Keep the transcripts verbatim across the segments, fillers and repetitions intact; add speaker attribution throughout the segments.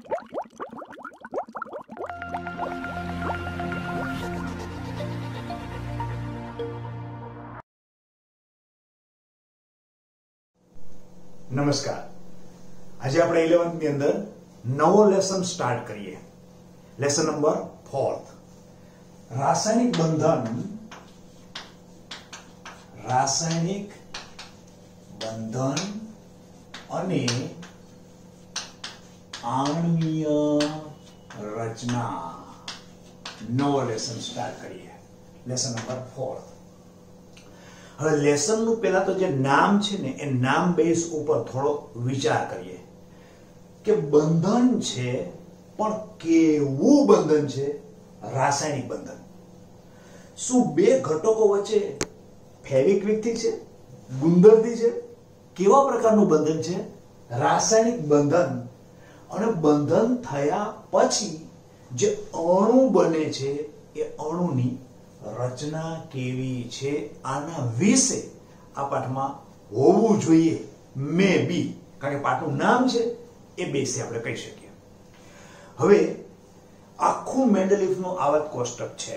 Speaker 1: નમસ્કાર. આજે આપણે ઇલેવન્થ ની અંદર નવો લેસન સ્ટાર્ટ કરીએ. લેસન નંબર ફોર્થ, રાસાયણિક બંધન રાસાયણિક બંધન અને આણ્વીય રચના. નવો લેસન સ્ટાર્ટ કરીએ. Lesson number fourth. હવે લેસન નું પહેલા તો જે નામ છે ને એ નામ બેઝ ઉપર થોડો વિચાર કરીએ કે બંધન છે, પણ કેવું બંધન છે? રાસાયણિક બંધન. શું બે ઘટકો વચ્ચે ફેવિક્વિક થી છે, ગુંદરથી છે? કેવા પ્રકારનું બંધન છે? રાસાયણિક બંધન. અને બંધન થયા પછી જે અણુ બને છે એ અણુની રચના કેવી છે, આના વિશે આ પાઠમાં હોવું જોઈએ. મે બી, કારણ કે પાઠનું નામ છે એ બેસે આપણે કહી શકીએ. હવે આખું મેન્ડેલિફનું આવર્ત કોષ્ટક છે.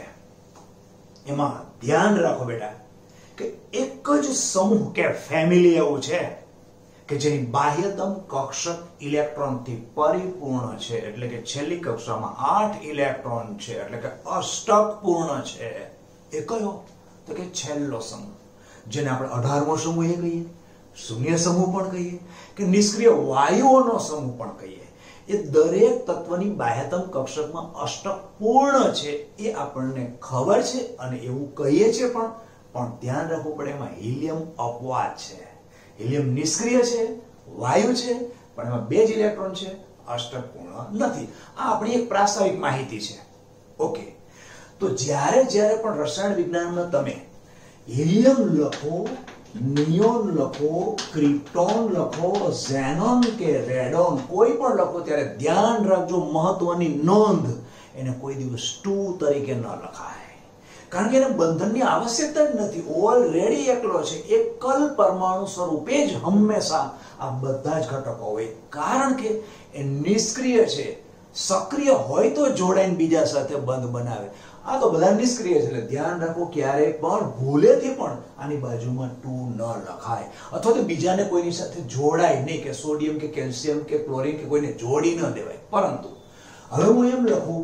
Speaker 1: એમાં ધ્યાન રાખો બેટા કે એક જ સમૂહ કે ફેમિલી એવું છે કે જેની બાહ્યતમ કક્ષક ઇલેક્ટ્રોનથી પરિપૂર્ણ છે, એટલે કે છેલ્લી કક્ષામાં આઠ ઇલેક્ટ્રોન છે, એટલે કે અષ્ટક પૂર્ણ છે. એ કયો? તો કે છેલ્લો સમૂહ, જેને આપણે અઢારમો સમૂહ એ કહીએ, શૂન્ય સમૂહ પણ કહીએ, કે નિષ્ક્રિય વાયુઓનો સમૂહ પણ કહીએ. એ દરેક તત્વની બાહ્યતમ કક્ષકમાં અષ્ટક પૂર્ણ છે એ આપણને ખબર છે અને એવું કહીએ છીએ. પણ પણ ધ્યાન રાખવું પડે, એમાં હિલિયમ અપવાદ છે. હિલિયમ નિષ્ક્રિય છે, વાયુ છે, પણ એમાં બે જ ઇલેક્ટ્રોન છે, અષ્ટક પૂર્ણ નથી. આ આપણી એક પ્રાસ્તાવિક માહિતી છે. ઓકે, તો જ્યારે જ્યારે પણ રસાયણ વિજ્ઞાનમાં તમે હિલિયમ લખો, નિયોન લખો, ક્રિપ્ટોન લખો, ઝેનોન કે રેડોન કોઈ પણ લખો, ત્યારે ધ્યાન રાખજો, મહત્વની નોંધ, એને કોઈ દિવસ ટુ તરીકે ન લખાય. કારણ કે એને બંધનની આવશ્યકતા જ નથી. ઓલરેડી એકલો છે. એકલ પરમાણુ સ્વરૂપે જ હંમેશા આ બધા જ ઘટકો હોય. કારણ કે એ નિષ્ક્રિય છે. સક્રિય હોય તો જોડાઈને બીજા સાથે બંધ બનાવે. આ તો બધા નિષ્ક્રિય છે. એટલે ધ્યાન રાખો, ક્યારે પણ ભૂલેથી પણ આની બાજુમાં ટુ ન લખાય, અથવા તો બીજાને કોઈની સાથે જોડાય નહીં, કે સોડિયમ કે કેલ્શિયમ કે ક્લોરીન કે કોઈને જોડી ન દેવાય. પરંતુ હવે હું એમ લખું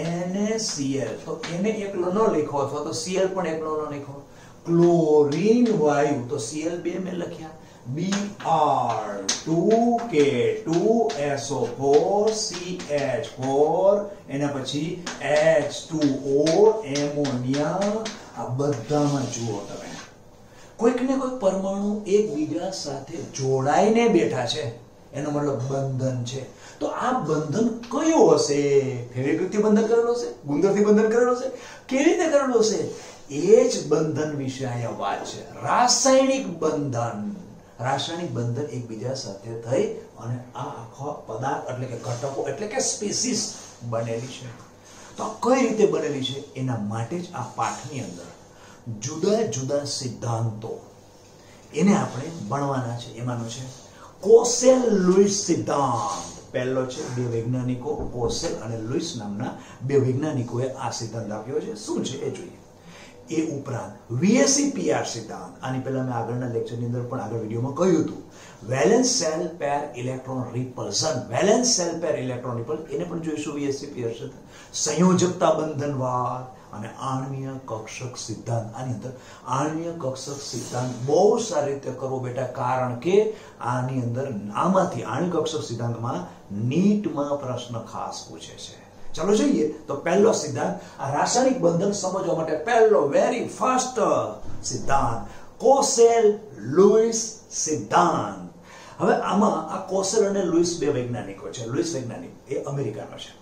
Speaker 1: NaCl, તો એને એકલો ન લખો, અથવા તો Cl પણ એકલો ન લખો. ક્લોરીન વાયુ, તો Cl બે મેં લખ્યા, B R two K two S O four C H four, એના પછી એચ ટુ ઓ, એમોનિયા. આ બધામાં જુઓ તમે, કોઈક ને કોઈક પરમાણુ એકબીજા સાથે જોડાઈને બેઠા છે, એનો મતલબ બંધન છે. તો આ બંધન કયું હશે? ફેવિક્વિકથી બંધન કરેલું હશે, ગુંદરથી બંધન કરેલું હશે, કેવી રીતે કરેલું હશે? એ જ બંધન વિશે અહીંયા વાત છે. રાસાયણિક બંધન. રાસાયણિક બંધન એકબીજા સાથે થઈ અને આ આખો પદાર્થ એટલે કે ઘટકો એટલે કે સ્પીસીસ બનેલી છે. તો કઈ રીતે બનેલી છે એના માટે જ આ પાઠની અંદર જુદા જુદા સિદ્ધાંતો એને આપણે ભણવાના છે. એમાંનો છે કોસેલ લુઈસ સિદ્ધાંત. પહેલો છે, બે વૈજ્ઞાનિકો કોસેલ અને લુઈસ નામના બે વૈજ્ઞાનિકોએ આ સિદ્ધાંત આપ્યો છે. શું છે એ જોઈએ. એ ઉપરાંત વીએસસીપીઆર સિદ્ધાંત. આની પહેલા મેં આગળના લેક્ચરની અંદર પણ આગળ વિડીયોમાં કહ્યું હતું. Valence shell pair electron repulsion. Valence shell pair electron repulsion એને પણ જોઈશું. વીએસસીપીઆર સિદ્ધાંત, સંયોજકતા બંધનવાદ અને આણ્વીય કક્ષક સિદ્ધાંત. આની અંદર આણ્વીય કક્ષક સિદ્ધાંત બહુ સારી રીતે કરવો બેટા, કારણ કે આની અંદર આમાંથી આણ્વીય કક્ષક સિદ્ધાંતમાં નીટમાં પ્રશ્ન ખાસ પૂછે છે. ચાલો જોઈએ. તો પહેલો સિદ્ધાંત, આ રાસાયણિક બંધન સમજવા માટે પહેલો વેરી ફર્સ્ટ સિદ્ધાંત કોસેલ લુઈસ સિદ્ધાંત. હવે આમાં આ કોસેલ અને લુઈસ બે વૈજ્ઞાનિકો છે. લુઈસ વૈજ્ઞાનિક એ અમેરિકાનો છે.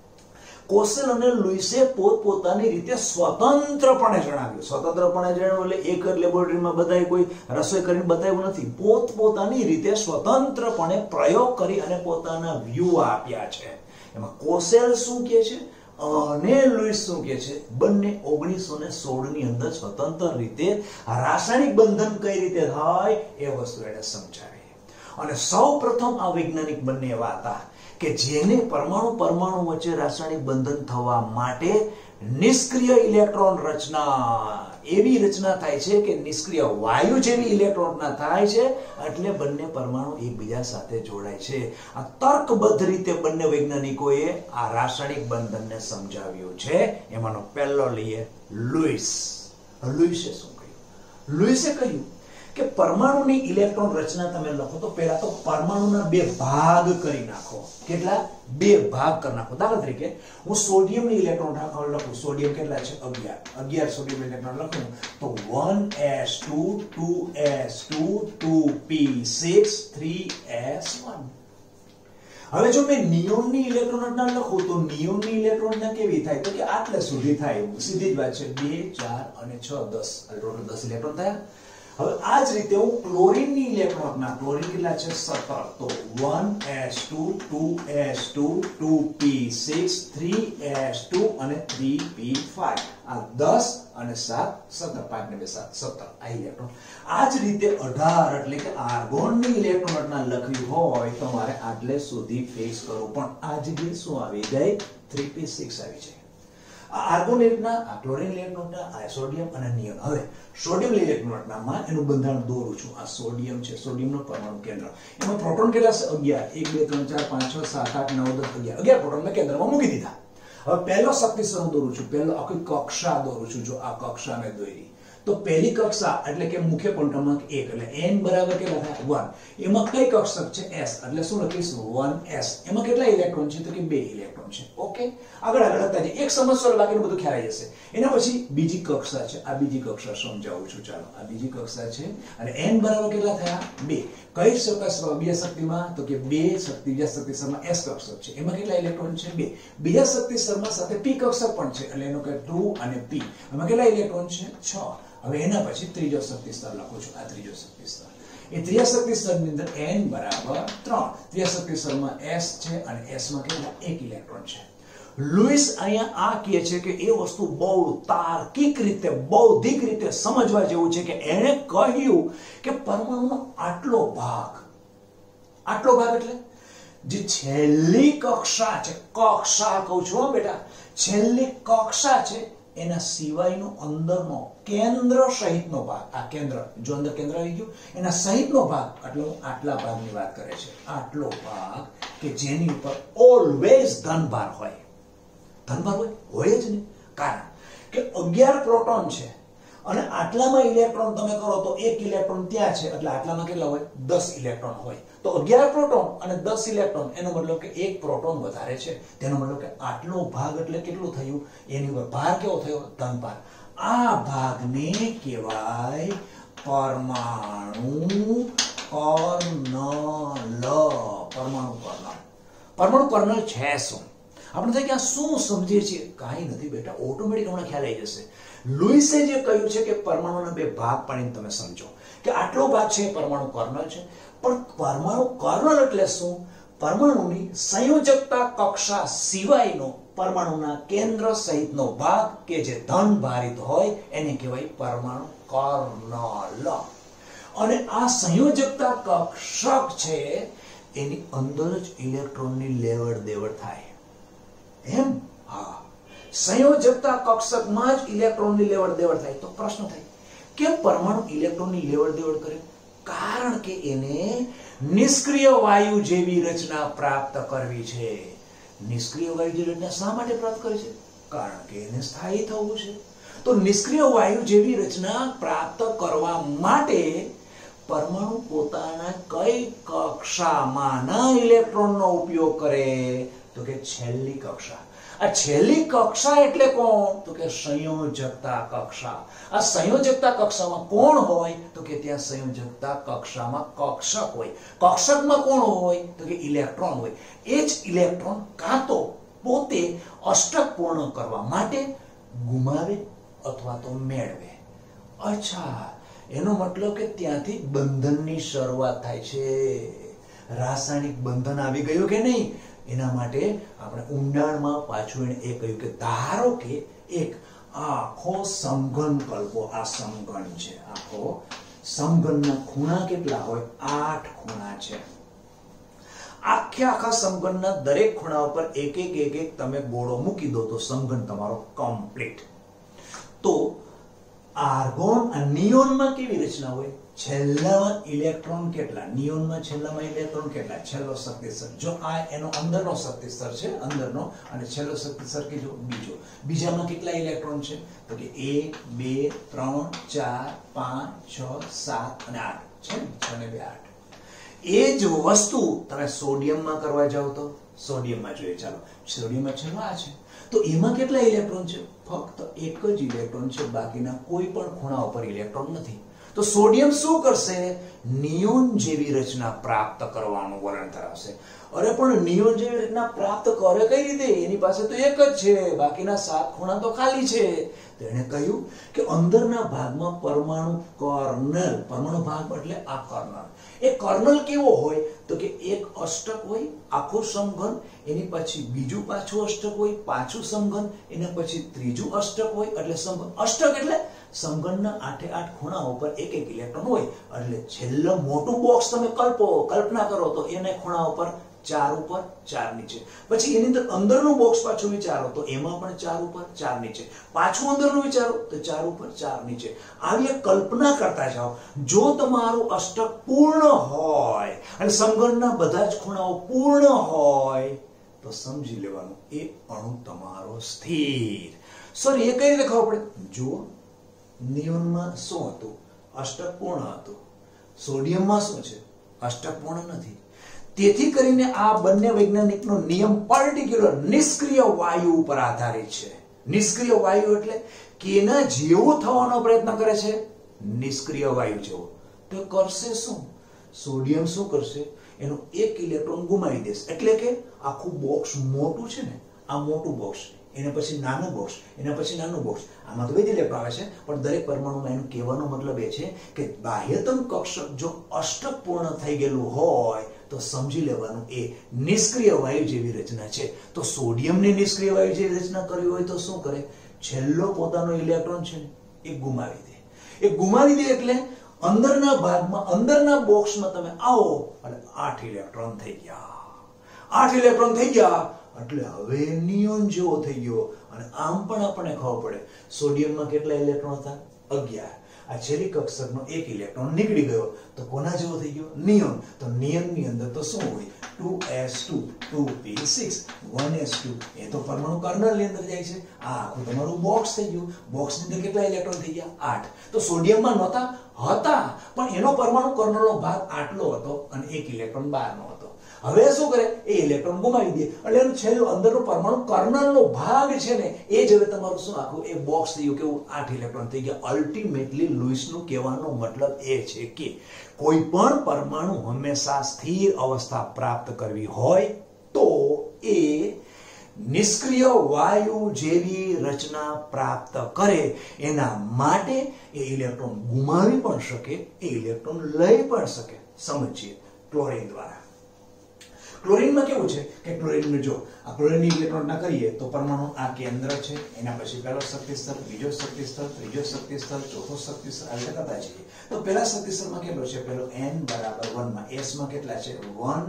Speaker 1: કોસેલ અને લુઈસે પોતપોતાની રીતે સ્વતંત્રપણે જણાવ્યું. સ્વતંત્રપણે જણાવ્યું એટલે એક જ લેબોરેટરીમાં બધાએ કોઈ રસોઈ કરીને બતાવ્યું નથી. પોતપોતાની રીતે સ્વતંત્રપણે પ્રયોગ કરી અને પોતાના વ્યૂ આપ્યા છે. એમાં કોસેલ શું કહે છે અને લુઈસ શું કહે છે, બંને ઓગણીસો ને સોળ ની અંદર સ્વતંત્ર રીતે રાસાયણિક બંધન કઈ રીતે થાય એ વસ્તુ એને સમજાવી. અને સૌ પ્રથમ આ વૈજ્ઞાનિક બંને એવા હતા કે જેને પરમાણુ પરમાણુ વચ્ચે રાસાયણિક બંધન થવા માટે નિષ્ક્રિય ઇલેક્ટ્રોન રચના એવી રચના થાય છે કે નિષ્ક્રિય વાયુ જેવી ઇલેક્ટ્રોનના થાય છે એટલે બંને પરમાણુ એકબીજા સાથે જોડાય છે. આ તર્કબદ્ધ રીતે બંને વૈજ્ઞાનિકોએ આ રાસાયણિક બંધનને સમજાવ્યું છે. એમાંનો પહેલો લઈએ લુઈસ. લુઈસે શું કહ્યું? લુઈસે કહ્યું કે પરમાણુની ઇલેક્ટ્રોન રચના તમે લખો તો પહેલા તો પરમાણુના બે ભાગ કરી નાખો. કેટલા? બે ભાગ કરી નાખો. દાખલા તરીકે હું સોડિયમની ઇલેક્ટ્રોન લખું. સોડિયમ કેટલા છે? અગિયાર. અગિયાર સોડિયમ ઇલેક્ટ્રોન લખું તો one S two, two S two, two P six, three S one. હવે જો મેં નિયોનની ઇલેક્ટ્રોન રચના લખું તો નિયોનની ઇલેક્ટ્રોન રચના કેવી થાય? તો કે આટલે સુધી થાય. સીધી જ વાત છે. બે, ચાર અને છ, દસ. ટોટલ દસ ઇલેક્ટ્રોન થયા. હવે આ જ રીતે હું ક્લોરીનની ઇલેક્ટ્રોન રચના, ક્લોરીન કેટલા છે? સત્તર. તો one S two, two S two, two P six, three S two અને થ્રી પી ફાઈવ. આ દસ અને સાત, સત્તર. પાંચ ને બે સાત, સત્તર. આ ઇલેક્ટ્રોન. આ જ રીતે અઢાર એટલે કે આર્ગોનની ઇલેક્ટ્રોન રચના લખવી હોય તો મારે આટલે સુધી ફિક્સ કરવું, પણ આ જગ્યાએ શું આવી જાય? થ્રી પી સિક્સ આવી જાય. આર્ગોન ઇલેક્ટ્રોન, આ ક્લોરીન ઇલેક્ટ્રોન, આ સોડિયમ અને નિયોન. હવે સોડિયમ ઇલેક્ટ્રોન રચનામાં એનું બંધારણ દોરું છું. આ સોડિયમ છે, સોડિયમનો પરમાણુ કેન્દ્ર. એમાં પ્રોટોન કેટલા છે? અગિયાર. એક બે ત્રણ ચાર પાંચ છ સાત આઠ નવ દસ અગિયાર. અગિયાર પ્રોટોન મેં કેન્દ્રમાં મૂકી દીધા. હવે પહેલો શક્તિ સ્તર દોરું છું. પહેલો આખી કક્ષા દોરું છું. જો આ કક્ષા મેં દોરી તો પહેલી કક્ષા એટલે કે મુખ્ય ક્વોન્ટમક એક એટલે n બરાબર કેટલા થાય? વન. એમાં કઈ કક્ષક છે? s. એટલે શું લખીશ? One S. એમાં કેટલા ઇલેક્ટ્રોન છે? તો કે બે ઇલેક્ટ્રોન છે. ઓકે, આગળ આગળ વધતા જઈએ. એક સમસ્યા બાકીનું બધું ખ્યાલ આવી જશે. એના પછી બીજી કક્ષા છે. આ બીજી કક્ષા સમજાવું છું. ચાલો, આ બીજી કક્ષા છે અને n બરાબર કેટલા થયા? બે. કઈ શક્તિ બે શક્તિમાં? તો કે બે શક્તિ બીજા શક્તિ સ્તરમાં s કક્ષક છે. એમાં કેટલા ઇલેક્ટ્રોન છે? બે. બીજા શક્તિ સ્તરમાં સાથે p કક્ષક પણ છે એટલે એનો કે ટુ અને p. એમાં કેટલા ઇલેક્ટ્રોન છે? છ. હવે એના પછી ત્રીજો શક્તિ સ્તર લખું છું. આ ત્રીજો શક્તિ સ્તર. એ ત્રીજા શક્તિ સ્તરની અંદર n બરાબર ત્રણ. ત્રીજા શક્તિ સ્તરમાં s છે અને s માં કેટલા? એક ઇલેક્ટ્રોન છે. લુઈસ અહીંયા આ કહે છે કે એ વસ્તુ બહુ તાર્કિક રીતે, બૌદ્ધિક રીતે સમજવા જેવું છે કે એણે કહ્યું કે પરમાણુનો આટલો ભાગ, આટલો ભાગ એટલે જે છેલ્લી કક્ષા છે, કક્ષા કહું છું બેટા, છેલ્લી કક્ષા છે એના સિવાયનો અંદરનો કેન્દ્ર સહિતનો ભાગ, આ કેન્દ્ર જો અંદર કેન્દ્ર આવી ગયું એના સહિતનો ભાગ એટલે આટલા ભાગની વાત કરે છે. આટલો ભાગ કે જેની ઉપર ઓલવેઝ ધનભાર હોય. ધનભાર હોય હોય જ નહીં, કારણ કે અગિયાર પ્રોટોન છે અને આટલામાં ઇલેક્ટ્રોન તમે કરો તો એક ઇલેક્ટ્રોન ત્યાં છે એટલે આટલામાં કેટલા હોય? દસ ઇલેક્ટ્રોન હોય. તો અગિયાર પ્રોટોન અને દસ ઇલેક્ટ્રોન એનો મતલબ કે એક પ્રોટોન વધારે છે. તેનો મતલબ કે આટલો ભાગ એટલે કેટલું થયું? એની ઉપર ભાર કેવો થયો? ધનભાર. આ ભાગને કહેવાય પરમાણુ કર્નલ. પરમાણુ કર્નલ. પરમાણુ કર્નલ છે શું? આપણે થાય કે આ શું સમજીએ છીએ? કાંઈ નથી બેટા, ઓટોમેટિક હમણાં ખ્યાલ આવી જશે. લુઈસે જે કહ્યું છે કે પરમાણુના બે ભાગ પાડીને તમે સમજો કે આટલો ભાગ છે પરમાણુ કર્નલ છે. પણ પરમાણુ કર્નલ એટલે શું? પરમાણુની સંયોજકતા કક્ષા સિવાયનો પરમાણુના કેન્દ્ર સહિતનો ભાગ કે જે ધન ભારિત હોય એને કહેવાય પરમાણુ કર્નલ. અને આ સંયોજકતા કક્ષક છે એની અંદર જ ઇલેક્ટ્રોનની લેવડ દેવડ થાય. એમ? હા, સંયોજકતા કક્ષકમાં જ ઇલેક્ટ્રોનની લેવડ દેવડ થાય. તો પ્રશ્ન થાય કેમ પરમાણુ ઇલેક્ટ્રોનની લેવડ દેવડ કરે? કારણ કે એને નિષ્ક્રિય વાયુ જેવી રચના પ્રાપ્ત કરવી છે. નિષ્ક્રિય વાયુ જેવી રચના શા માટે પ્રાપ્ત કરે છે? કારણ કે એને સ્થાયી થવું છે. તો નિષ્ક્રિય વાયુ જેવી રચના પ્રાપ્ત કરવા માટે પરમાણુ પોતાના કઈ કક્ષામાંના ઇલેક્ટ્રોનનો ઉપયોગ કરે? તો કે છેલ્લી કક્ષા. આ છેલ્લી કક્ષા એટલે કોણ? તો કે સંયોજકતા કક્ષા. આ સંયોજકતા કક્ષામાં કોણ હોય? તો કે ત્યાં સંયોજકતા કક્ષામાં કક્ષક હોય. કક્ષકમાં કોણ હોય? તો કે ઇલેક્ટ્રોન હોય. એ જ ઇલેક્ટ્રોન કાં તો પોતે અષ્ટક પૂર્ણ કરવા માટે ગુમાવે અથવા તો મેળવે. અચ્છા, એનો મતલબ કે ત્યાંથી બંધનની શરૂઆત થાય છે. રાસાયણિક બંધન આવી ગયું કે નહીં એના માટે આપણે ઊંડાણમાં પાછું એને એ કહ્યું કે ધારો કે એક આખો સમઘન કલ્પો, આ સમઘન છે, આખો સમઘનના ખૂણા કેટલા હોય? આઠ ખૂણા છે. આખે આખા સમઘનના દરેક ખૂણા ઉપર એક એક એક એક તમે ગોળો મૂકી દો તો સમઘન તમારો કમ્પ્લીટ. તો આર્ગોન અને નિયોનમાં કેવી રચના હોય? છેલ્લામાં ઇલેક્ટ્રોન કેટલા? નિયોનમાં છેલ્લામાં ઇલેક્ટ્રોન કેટલા? છેલ્લો શક્તિ સ્તર. જો આ એનો અંદરનો શક્તિ સ્તર છે, અંદરનો, અને છેલ્લો શક્તિ સ્તર કીધો બીજો. બીજામાં કેટલા ઇલેક્ટ્રોન છે? તો કે એક બે ત્રણ ચાર પાંચ છ સાત અને આઠ છે ને, છ ને બે આઠ. એ જ વસ્તુ તમે સોડિયમમાં કરવા જાવ તો સોડિયમમાં જોઈએ. ચાલો, સોડિયમમાં છેલ્લો આ છે, તો એમાં કેટલા ઇલેક્ટ્રોન છે? ફક્ત એક જ ઇલેક્ટ્રોન છે, બાકીના કોઈ પણ ખૂણા ઉપર ઇલેક્ટ્રોન નથી. તો સોડિયમ શું કરશે? નિયોન જેવી રચના પ્રાપ્ત કરવાનું વલણ ધરાવશે. અરે પણ નિયોન જેવી રચના પ્રાપ્ત કરે કઈ રીતે? એની પાસે તો એક જ છે, બાકીના સાત ખૂણા તો ખાલી છે. તો એને કહ્યું કે અંદરના ભાગમાં પરમાણુ કર્નલ, પરમાણુ ભાગ એટલે આ કર્નલ. એ કર્નલ કેવો હોય? તો કે એક અષ્ટક હોય આખું સમઘન, એની પછી બીજું પાછું અષ્ટક હોય, પાછું સમઘન, એના પછી ત્રીજું અષ્ટક હોય, એટલે સમઘન. અષ્ટક એટલે સમઘનના આઠે આઠ ખૂણા ઉપર એક એક ઇલેક્ટ્રોન હોય. એટલે છેલ્લું મોટું બોક્સ તમે કલ્પો કલ્પના કરો તો એને ખૂણા ઉપર ચાર ઉપર ચાર નીચે. પછી એની અંદર અંદરનું બોક્સ પાછું વિચારો તો એમાં પણ ચાર ઉપર ચાર નીચે. પાછું અંદરનું વિચારો તો ચાર ઉપર ચાર નીચે. આવી એક કલ્પના કરતા જાઓ. જો તમારું અષ્ટક પૂર્ણ હોય અને સમઘનના બધા જ ખૂણાઓ પૂર્ણ હોય તો સમજી લેવાનું એ અણુ તમારો સ્થિર. સર એ કઈ રીતે ખબર પડે? જુઓ, નિયોનમાં શું હતું? અષ્ટક પૂર્ણ હતું. સોડિયમમાં શું છે? અષ્ટક પૂર્ણ નથી. તેથી કરીને આ બંને વૈજ્ઞાનિકનો નિયમ પર્ટિક્યુલર નિષ્ક્રિય વાયુ ઉપર આધારિત છે. નિષ્ક્રિય વાયુ એટલે કેના જેવું થવાનો પ્રયત્ન કરે છે? નિષ્ક્રિય વાયુ જેવો. તો કરશે શું? સોડિયમ શું કરશે? એનો એક ઇલેક્ટ્રોન ગુમાવી દેશે. એટલે કે આખું બોક્સ મોટું છે ને, આ મોટું બોક્સ, એના પછી નાનું બોક્સ, એના પછી નાનું બોક્સ, આમાં તો બે જ ઇલેક્ટ્રોન આવે છે, પણ દરેક પરમાણુમાં એનું કહેવાનો મતલબ એ છે કે બાહ્યતમ કક્ષક જો અષ્ટક પૂર્ણ થઈ ગયેલું હોય તો સમજી લેવાનું એ નિષ્ક્રિય વાયુ જેવી રચના છે. તો સોડિયમની નિષ્ક્રિય વાયુ જેવી રચના કરવી હોય તો શું કરે? છેલ્લો પોતાનો ઇલેક્ટ્રોન છે ને એ ગુમાવી દે. એ ગુમાવી દે એટલે અંદરના ભાગમાં, અંદરના બોક્સમાં તમે આવો એટલે આઠ ઇલેક્ટ્રોન થઈ ગયા. આઠ ઇલેક્ટ્રોન થઈ ગયા એટલે હવે નિયોન જેવો થઈ ગયો. અને આમ પણ આપણને ખબર પડે સોડિયમમાં કેટલા ઇલેક્ટ્રોન હતા? અગિયાર. આ છેલ્લી કક્ષકનો એક ઇલેક્ટ્રોન નીકળી ગયો તો કોના જેવો થઈ ગયો? નિયોન. તો નિયોનની અંદર તો શું હોય? Two S two, two P six, one S two. એ તો પરમાણુ કર્નલની અંદર જાય છે. આ આખું તમારું બોક્સ થઈ ગયું. બોક્સની અંદર કેટલા ઇલેક્ટ્રોન થઈ ગયા? આઠ. તો સોડિયમમાં નહોતા? હતા, પણ એનો પરમાણુ કર્નલનો ભાગ આટલો હતો અને એક ઇલેક્ટ્રોન બહારનો હતો. હવે શું કરે? એ ઇલેક્ટ્રોન ગુમાવી દે એટલે એનું છેલ્લું અંદરનો પરમાણુ કર્નલનો ભાગ છે ને એ જ હવે તમારું શું આખું એ બોક્સ થઈ ગયું. કેવું? આઠ ઇલેક્ટ્રોન થઈ ગયા. અલ્ટિમેટલી લુઈસનું કહેવાનો મતલબ એ છે કે કોઈ પણ પરમાણુ હંમેશા સ્થિર અવસ્થા પ્રાપ્ત કરવી હોય તો એ નિષ્ક્રિય વાયુ જેવી રચના પ્રાપ્ત કરે. એના માટે એ ઇલેક્ટ્રોન ગુમાવી પણ શકે, એ ઇલેક્ટ્રોન લઈ પણ શકે. સમજીએ ક્લોરીન દ્વારા. ક્લોરીનમાં કેવું છે કે ક્લોરીન જો આ ક્લોરીનની ઇલેક્ટ્રોન ના કરીએ તો પરમાણુ આ કેન્દ્ર છે, એના પછી પહેલો શક્તિ સ્તર, બીજો શક્તિ સ્તર, ત્રીજો શક્તિ સ્તર, ચોથો શક્તિ સ્તર, આવી રીતે કરતા જઈએ. તો પહેલા શક્તિ સ્તરમાં કેટલો છે? પહેલો n બરાબર એક માં s માં કેટલા છે? વન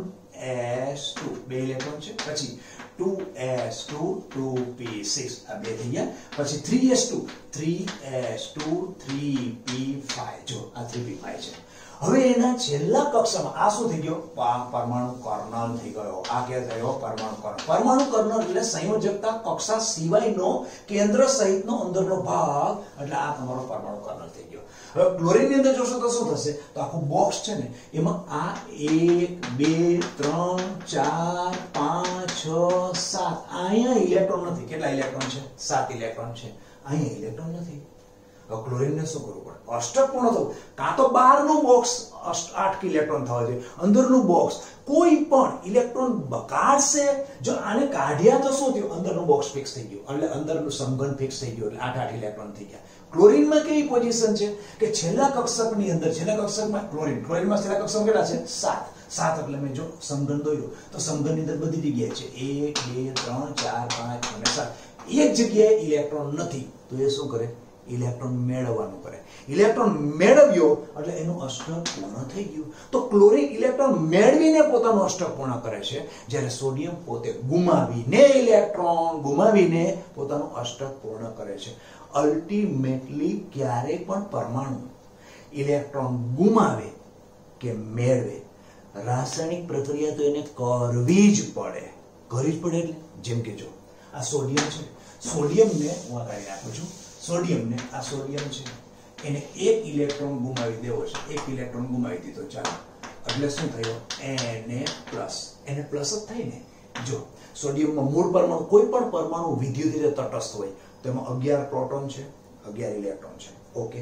Speaker 1: એસ ટુ, બે ઇલેક્ટ્રોન છે. પછી two S two, two P six, આ બે થઈ ગયા. પછી three S two, three S two, three P five, જો આ થ્રી પી ફાઈવ છે. હવે એના છેલ્લા કક્ષામાં આ શું થઈ ગયો? પરમાણુ કર્નલ થઈ ગયો. આ કે થયો પરમાણુ કર્નલ. પરમાણુ કર્નલ એટલે સંયોજકતા કક્ષા સિવાયનો કેન્દ્ર સહિતનો અંદરનો ભાગ, એટલે આ તમારો પરમાણુ કર્નલ થઈ ગયો. હવે ક્લોરીન ની અંદર જોશો તો શું થશે? તો આખું બોક્સ છે ને એમાં આ એક બે ત્રણ ચાર પાંચ છ સાત, અહીંયા ઇલેક્ટ્રોન નથી. કેટલા ઇલેક્ટ્રોન છે? સાત ઇલેક્ટ્રોન છે. અહીંયા ઇલેક્ટ્રોન નથી. ક્લોરીન ને શું કરવું પડે? અષ્ટક પૂર્ણ થવું. કાં તો બહારનું બોક્સ આઠ ઇલેક્ટ્રોન થવા જોઈએ, અંદરનું બોક્સ કોઈ પણ ઇલેક્ટ્રોન કાઢશે. જો આને કાઢ્યા તો શું થયું? અંદરનું બોક્સ ફિક્સ થઈ ગયું, એટલે અંદરનું સમઘન ફિક્સ થઈ ગયું, એટલે આઠ આઠ ઇલેક્ટ્રોન થઈ ગયા. ક્લોરીનમાં કેવી પોઝિશન છે કે છેલ્લા કક્ષકની અંદર, છેલ્લા કક્ષકમાં ક્લોરીન, ક્લોરીનમાં છેલ્લા કક્ષક કેટલા છે? સાત. સાત એટલે મેં જો સમઘન દોર્યો તો સમઘનની અંદર બધી જગ્યાએ છે એક બે ત્રણ ચાર પાંચ અને સાત. એક જગ્યાએ ઇલેક્ટ્રોન નથી તો એ શું કરે? ઇલેક્ટ્રોન મેળવવાનું કરે. ઇલેક્ટ્રોન મેળવ્યો એટલે એનું અષ્ટક પૂર્ણ થઈ ગયું. તો ક્લોરીન ઇલેક્ટ્રોન મેળવીને પોતાનું અષ્ટક પૂર્ણ કરે છે, જ્યારે સોડિયમ પોતે ગુમાવીને ઇલેક્ટ્રોન ગુમાવીને પોતાનું અષ્ટક પૂર્ણ કરે છે. અલ્ટિમેટલી ક્યારેય પણ પરમાણુ ઇલેક્ટ્રોન ગુમાવે કે મેળવે, રાસાયણિક પ્રક્રિયા તો એને કરવી જ પડે. કરવી જ પડે એટલે જેમ કે જો આ સોડિયમ છે, સોડિયમને હું આ કાઢી નાખું છું. સોડિયમને આ સોડિયમ છે, એને એક ઇલેક્ટ્રોન ગુમાવી દેવો છે. એક ઇલેક્ટ્રોન ગુમાવી દીધો, ચાલો, એટલે શું થયો? Na plus. એને પ્લસ જ થાય ને. જો સોડિયમમાં મૂળ પરમાણુ, કોઈ પણ પરમાણુ વિદ્યુત રીતે તટસ્થ હોય તો એમાં અગિયાર પ્રોટોન છે, અગિયાર ઇલેક્ટ્રોન છે. ઓકે,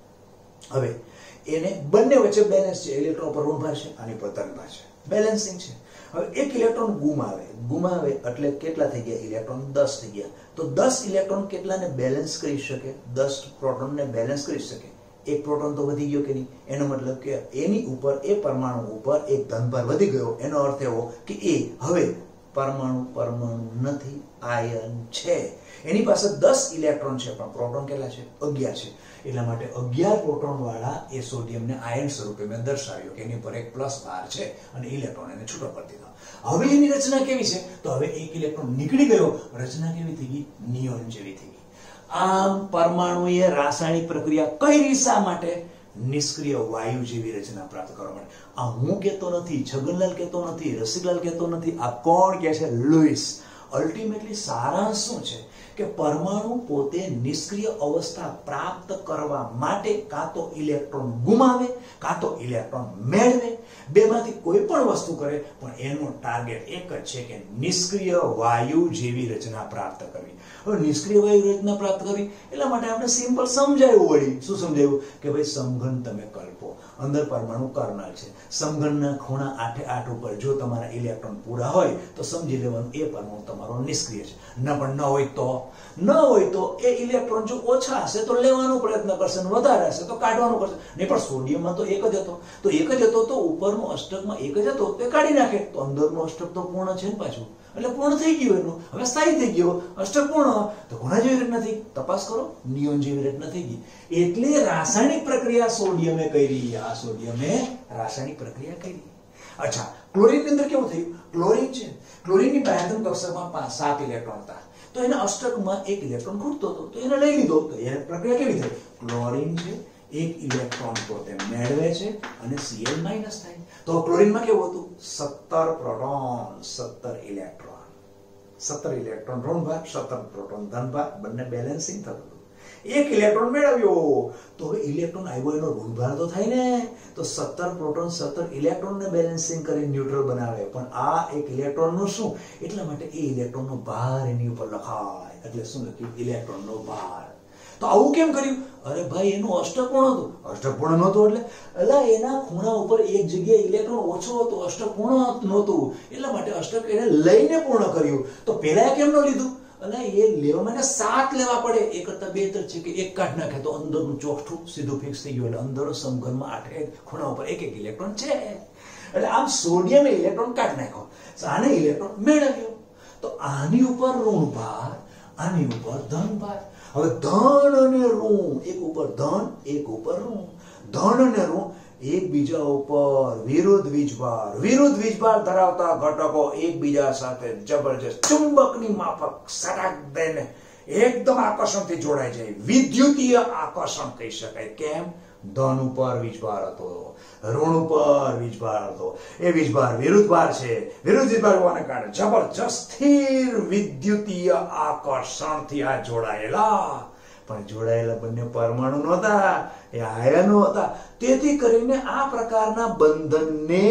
Speaker 1: હવે એને બંને વચ્ચે બેલેન્સ છે. ઇલેક્ટ્રોન પર ઋણભાર છે, આની પર ધનભાર છે, બેલેન્સિંગ છે. હવે એક ઇલેક્ટ્રોન ગુમાવે, ગુમાવે એટલે કેટલા થઈ ગયા? ઇલેક્ટ્રોન દસ થઈ ગયા. તો દસ ઇલેક્ટ્રોન કેટલાને બેલેન્સ કરી શકે? દસ પ્રોટોનને બેલેન્સ કરી શકે. એક પ્રોટોન તો વધી ગયો કે નહીં? એનો મતલબ કે એની ઉપર, એ પરમાણુ ઉપર એક ધનભાર વધી ગયો. એનો અર્થ એવો કે એ હવે પરમાણુ પરમાણુ નથી, આયન છે. એની પાસે દસ ઇલેક્ટ્રોન છે, પણ પ્રોટોન કેટલા છે? અગિયાર છે. એટલા માટે અગિયાર પ્રોટોન વાળા એ સોડિયમને આયન સ્વરૂપે મેં દર્શાવ્યો કે એની પર એક પ્લસ બાર છે અને ઇલેક્ટ્રોન એને છૂટો કરી દીધો. હવે એની રચના કેવી છે? તો હવે એક ઇલેક્ટ્રોન નીકળી ગયો, રચના કેવી થઈ ગઈ? નિયોન જેવી થઈ ગઈ. આમ પરમાણુએ રાસાયણિક પ્રક્રિયા કરી શા માટે? નિષ્ક્રિય વાયુ જેવી રચના પ્રાપ્ત કરવા માટે. આ હું કહેતો નથી, છગનલાલ કહેતો નથી, રસિકલાલ કહેતો નથી, આ કોણ કહે છે? લુઈસ. અલ્ટિમેટલી સારાંશ શું છે કે પરમાણુ પોતે નિષ્ક્રિય અવસ્થા પ્રાપ્ત કરવા માટે કાં તો ઇલેક્ટ્રોન ગુમાવે કાં તો ઇલેક્ટ્રોન મેળવે, બેમાંથી કોઈ પણ વસ્તુ કરે, પણ એનો ટાર્ગેટ એક જ છે કે નિષ્ક્રિય વાયુ જેવી રચના પ્રાપ્ત કરવી. હવે નિષ્ક્રિય વાયુ રચના પ્રાપ્ત કરવી એટલા માટે આપણે સિમ્પલ સમજાવ્યું. વળી શું સમજાવ્યું? કે ભાઈ સમઘન તમે કલ્પો, અંદર પરમાણુ કર્નલ છે, સમઘનના ખૂણા આઠે આઠ ઉપર જો તમારા ઇલેક્ટ્રોન પૂરા હોય તો સમજી લેવાનું એ પરમાણુ તમારો નિષ્ક્રિય છે. ન પણ ન હોય તો ન હોય તો એ ઇલેક્ટ્રોન જો ઓછા હશે તો લેવાનો પ્રયત્ન કરશે, વધારે હશે તો કાઢવાનો કરશે. નહીં પણ સોડિયમમાં તો એક જ હતો, તો એક જ હતો તો ઉપરનો અષ્ટકમાં એક જ હતો તો કાઢી નાખે, તો અંદરનો અષ્ટક તો પૂર્ણ છે ને પાછું, એટલે પૂર્ણ થઈ ગયું એનું. હવે સ્થાયી થઈ ગયો અષ્ટક પૂર્ણ. તો કોના જેવી રચના થઈ? તપાસ કરો, નિયોન જેવી રચના થઈ ગઈ. એટલે રાસાયણિક પ્રક્રિયા સોડિયમે કરી. આ સોડિયમે રાસાયણિક પ્રક્રિયા કરી. અચ્છા, ક્લોરીન ની અંદર કેવું થયું? ક્લોરીન છે, ક્લોરીનની બાહ્યતમ કક્ષકમાં સાત ઇલેક્ટ્રોન હતા, તો એના અષ્ટકમાં એક ઇલેક્ટ્રોન ખૂટતો હતો, તો એને લઈ લીધો. તો એને પ્રક્રિયા કેવી થઈ? ક્લોરીન છે, એક ઇલેક્ટ્રોન પોતે મેળવે છે અને Cl માઈનસ થાય. તો ક્લોરીનમાં કેવું હતું? સત્તર પ્રોટોન, સત્તર ઇલેક્ટ્રોન, સત્તર ઇલેક્ટ્રોન ઋણભાર, સત્તર પ્રોટોન ધનભાર, બંને બેલેન્સિંગ થતું હતું. એક ઇલેક્ટ્રોન મેળવ્યો તો હવે ઇલેક્ટ્રોન આવ્યો એનો ઋણભાર તો થાય ને. તો સત્તર પ્રોટોન સત્તર ઇલેક્ટ્રોનને બેલેન્સિંગ કરી ન્યુટ્રલ બનાવે, પણ આ એક ઇલેક્ટ્રોનનો શું? એટલા માટે એ ઇલેક્ટ્રોનનો ભાર એની ઉપર લખાય. એટલે શું લખ્યું? ઇલેક્ટ્રોનનો ભાર. તો આવું કેમ કર્યું? અરે ભાઈ, એનું અષ્ટપૂર્ણ હતું, અષ્ટપૂર્ણ નહોતું એટલે એટલે એના ખૂણા ઉપર એક જગ્યાએ ઇલેક્ટ્રોન ઓછો હતો, અષ્ટપૂર્ણ નહોતું, એટલા માટે અષ્ટક એને લઈને પૂર્ણ કર્યું. તો પેલા કેમ ન લીધું? અને એ લેવા માટે સાત લેવા પડે. એ કરતા બેહતર છે કે એક કાઢ નાખે તો અંદરનું ચોકઠું સીધું ફિક્સ થઈ ગયું. એટલે અંદરનો સમઘનમાં આઠે ખૂણા ઉપર એક એક ઇલેક્ટ્રોન છે. એટલે આમ સોડિયમે ઇલેક્ટ્રોન કાઢ નાખ્યો, આને ઇલેક્ટ્રોન મેળવ્યો. તો આની ઉપર ઋણભાર, આની ઉપર ધનભાર. હવે ધન અને ઋણ, એક ઉપર ધન એક ઉપર ઋણ. ધન અને ઋણ એકબીજા ઉપર વિરુદ્ધ વીજભાર, વિરુદ્ધ વીજભાર ધરાવતા ઘટકો એકબીજા સાથે જબરજસ્ત ચુંબકની માફક સટાક દઈને એકદમ આકર્ષણથી જોડાઈ જાય. વિદ્યુતીય આકર્ષણ કહી શકાય. કેમ? ધન ઉપર વીજભાર હતો, ઋણ ઉપર વીજભાર હતો. એ વીજભાર વિરુદ્ધ ભાર છે, વિરુદ્ધ વીજભાર હોવાને કારણે જબરજસ્ત સ્થિર વિદ્યુતીય આકર્ષણથી આ જોડાયેલા. પણ જોડાયેલા બંને પરમાણુ નહોતા, એ આયનો હતા. તેથી કરીને આ પ્રકારના બંધનને